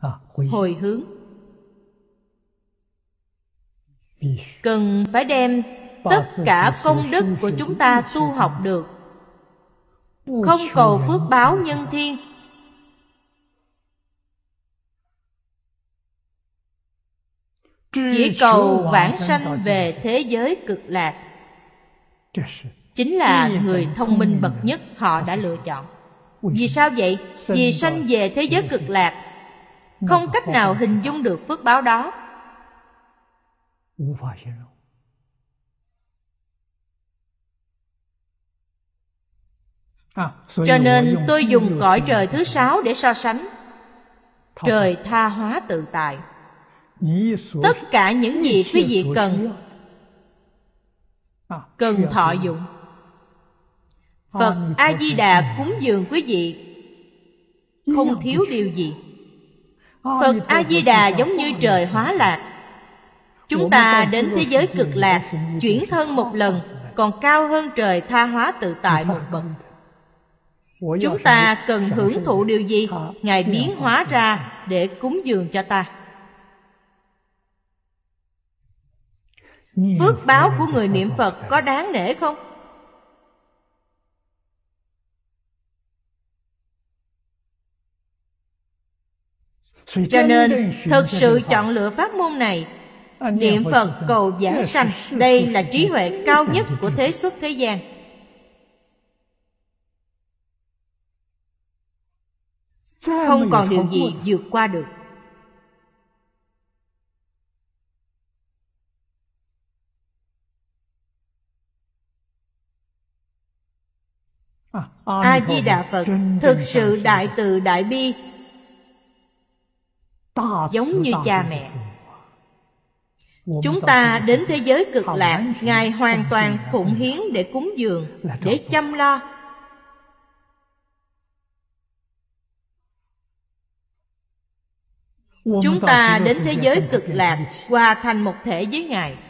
hồi hướng. Cần phải đem tất cả công đức của chúng ta tu học được, không cầu phước báo nhân thiên, chỉ cầu vãng sanh về thế giới cực lạc. Chính là người thông minh bậc nhất họ đã lựa chọn. Vì sao vậy? Vì sanh về thế giới cực lạc, không cách nào hình dung được phước báo đó. Cho nên tôi dùng cõi trời thứ 6 để so sánh. Trời tha hóa tự tại. Tất cả những gì quý vị cần thọ dụng. Phật A-di-đà cúng dường quý vị không thiếu điều gì. Phật A-di-đà giống như trời hóa lạc. Chúng ta đến thế giới cực lạc, chuyển thân một lần, còn cao hơn trời tha hóa tự tại một bậc. Chúng ta cần hưởng thụ điều gì, Ngài biến hóa ra để cúng dường cho ta. Phước báo của người niệm Phật có đáng nể không? Cho nên thực sự chọn lựa pháp môn này, niệm Phật cầu giảng sanh, đây là trí huệ cao nhất của thế xuất thế gian. Không còn điều gì vượt qua được. A-di-đà Phật thực sự đại từ đại bi, giống như cha mẹ. Chúng ta đến thế giới cực lạc, Ngài hoàn toàn phụng hiến để cúng dường, để chăm lo. Chúng ta đến thế giới cực lạc, hòa thành một thể với Ngài.